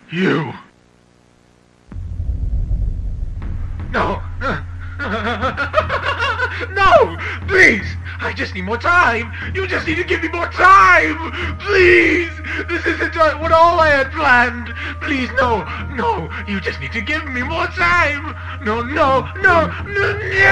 You. No. No! Please! I just need more time! You just need to give me more time! Please! This isn't what all I had planned! Please, no! No! You just need to give me more time! No, no, no, no, no!